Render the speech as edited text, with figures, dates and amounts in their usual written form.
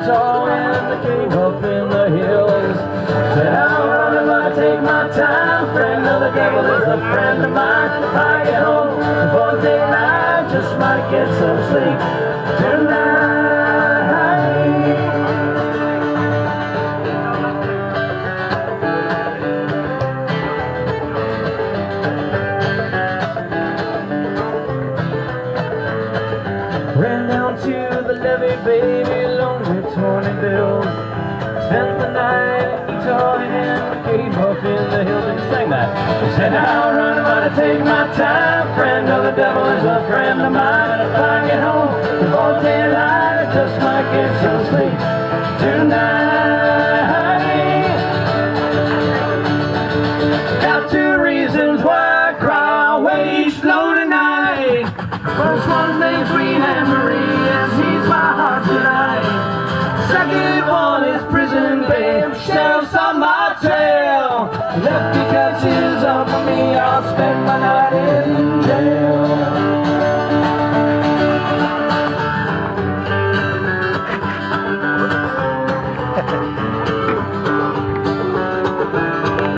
tall and the cave up in the hills. Said I'll run if I take my time. Friend of the devil is a friend of mine. If I get home before daylight, just might get some sleep tonight. Ran down to the levee, baby, alone with 20 bills. Spent the night in Utah and the cave up in the hills. And sang that. She said, I'll run about to take my time. Friend of the devil is a friend of mine. If I get home before daylight, I just might get some sleep tonight. Got 2 reasons why I cry way slow tonight. First one's named Sweet Anne Marie, and she's my heart tonight. Second one is prison babe, sheriff's on my trail. Lefty catches up with me, I'll spend my night in jail.